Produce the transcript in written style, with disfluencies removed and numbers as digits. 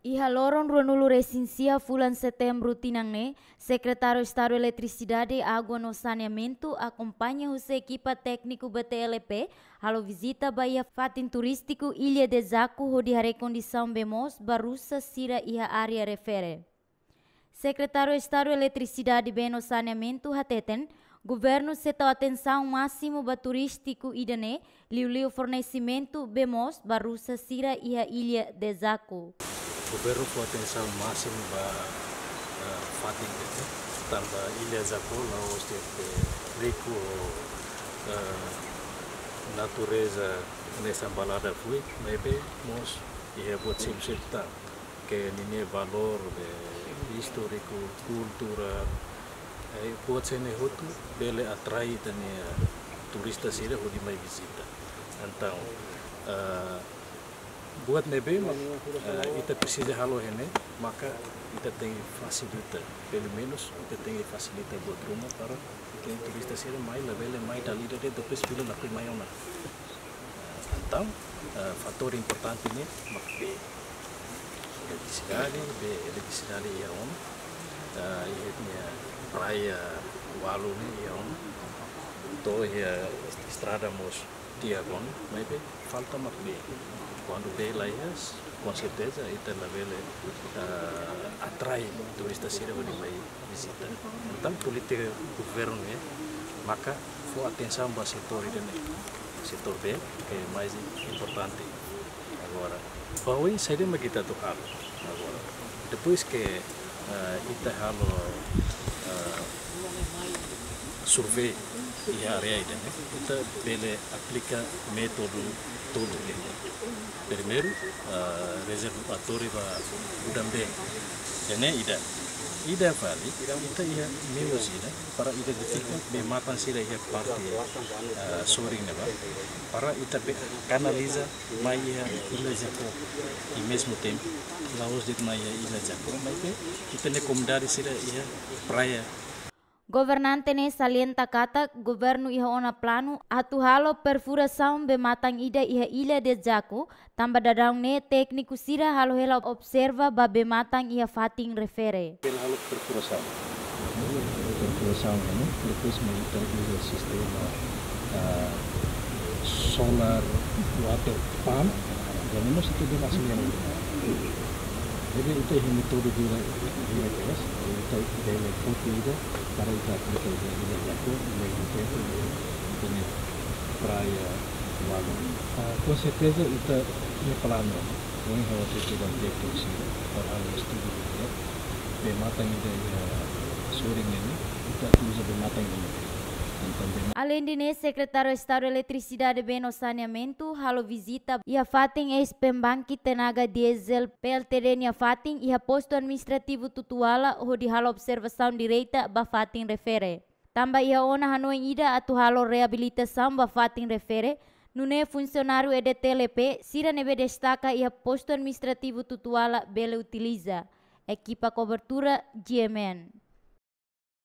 Iha lorong runulu resinsia fulan setembro tinangne, Secretário Estado Eletricidade, Água no Saneamento acompanha o seu equipa técnico BTLP halo visita baia fatin turístico Ilha de Zaku ho di condição bemos barusa sira iha área refere. Secretário Estado Eletricidade Beno Saneamento hateten, governo setau atenção máximo ba turístico idane, liu fornecimento bemos barusa sira iha Ilha de Zaku. O governo com atenção máxima para fatin itu tambah Ilha Zaku laos de rico natureza nessa balada fui maybe mos ia buat sim que nini valor de histórico cultura buat sene hotu bele atrai tania turista sira ho di mai visita então buat nebe kita precisa halo hene maka kita tem facilita pelo menos kita tem facilita buat rumah para que turista sira mai lebele mai dali de depois bila nak mai ona então fator importante ini mak eletricidade ia on ia praia walu ni ia on to ia estrada mos diagon maybe falta mak quando bela is, com certeza ita la bele atrai turista sira bani mai visita. Então política governo maka fo atenção para setor setor B que é mais importante agora. Bahwa saya kita tu hal agora. Depois que ita halo survei e area ini kita bele aplica método todo ini. Primeiro, reservatório para Udambe. Jadi ida vale, kita ia memosina para identificar bematan sira ia parte soring neba, para ita canaliza maia Ilha Zaku e mesmo tempo laos de maia Ilha Zaku, mas kita ne comunidade sira ia praia. Governante ne salienta kata governo iha ona plano atu halo perfuração be matang ida iha Ilha de Zaku tamba dadang ne tekniku sira halo hela observa ba be matang iha fating refere. Halo perfuração ini depois monitor o sistema solar water pump dan ini itu dia masih yang jadi itu yang metode dia kelas itu dia foto itu para kita aplicar Ilha Zaku mesmo tempo ini praia lago com certeza itu ini plano yang harus kita deteksi para studi dia pematang ida soring ini kita bisa pematang ini. Além de Secretário Estado Eletricidade Beno Saneamento, halo visita ia fating ex-pembanki tenaga diesel PLTD nia fating ia posto administrativo tutuala ho di halo observação direita ba fating refere. Tamba ia ona hanoi ida atu halo reabilitação ba fating refere, nune funcionário EDTLP sira nebe destaca ia posto administrativo tutuala bele utiliza. Equipa cobertura GMN.